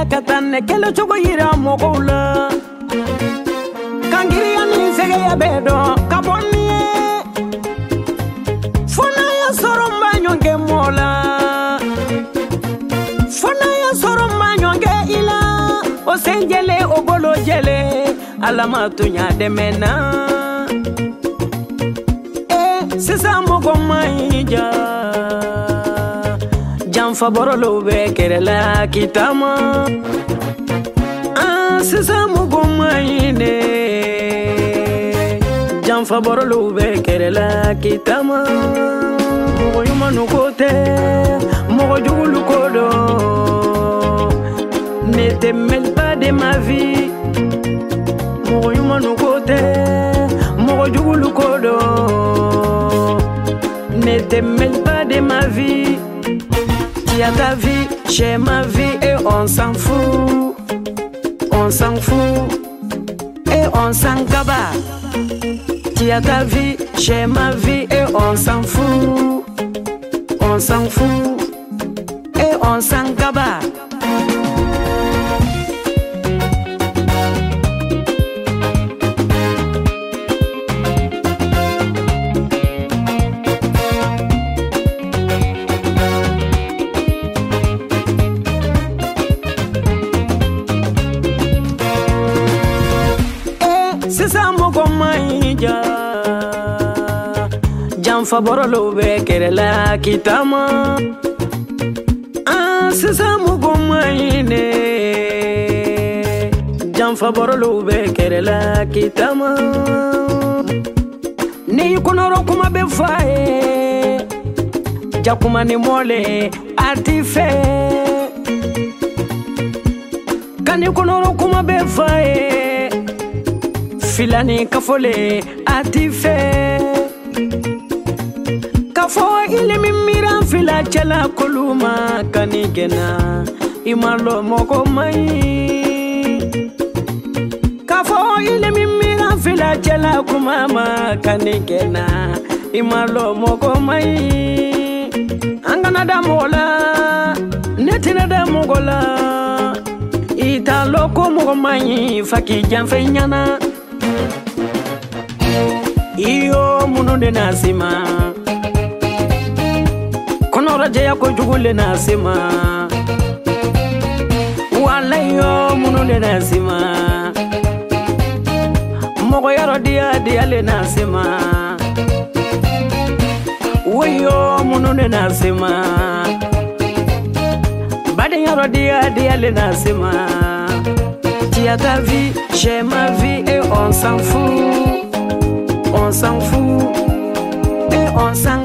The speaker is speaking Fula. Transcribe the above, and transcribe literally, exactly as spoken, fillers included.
la katane kelo chogo yira mokola kangiri ya ni sege ya bedo kaboni fona ya soromba nyonge mola fona ya soromba nyonge ila o senjele o bolo jele alama tunya demena eh sisa mogo maija Janfa borolo be kerela kitama ah sisa mogo maine Janfa borolo be kerela kitama mogo yumanu kote mogo jugulu kodo ne te mêle pas de ma vie mogo yumanu kote mogo jugulu kodo ne te mêle pas de ma vie. Tu as ta vie, j'ai ma vie et on s'en fout, on s'en fout et on s'en gaba. Tu as ta vie, j'ai ma vie et on s'en fout, on s'en fout et on s'en gaba. Sisa mogo maija Janfa borolo be kerela kitama ah sisa mogo maine Janfa borolo be kerela kitama ni konoro kuma be fae jakuma ni mole artife kani konoro kuma be fae Filani kafole atife Kafo ile mimira fila chala kuluma kanigena Imalo moko mai Kafo ile mimira fila chala kumama kanigena Imalo moko mai Angana da mola Netina da mogola Ita loko moko mai Faki janfe nyana Iyo mununde nasima Kono raja ko jugule nasima Wala iyo mununde nasima Mogo yaro dia dia le nasima Wayo mununde nasima Bade yaro dia dia le nasima Tu as ta vie, j'ai ma vie et on s'en fout On s'en fout et on s'en